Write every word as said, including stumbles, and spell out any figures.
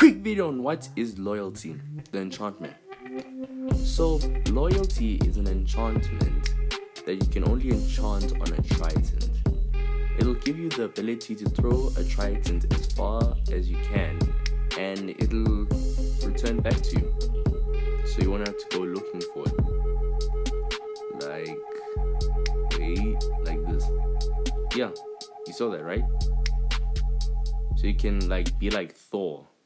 quick video on what is loyalty, the enchantment. So loyalty is an enchantment that you can only enchant on a trident. It'll give you the ability to throw a trident as far as you can, and it'll return back to you. So you won't have to go looking for it. Like, wait, like this. Yeah, you saw that, right? So you can like be like Thor.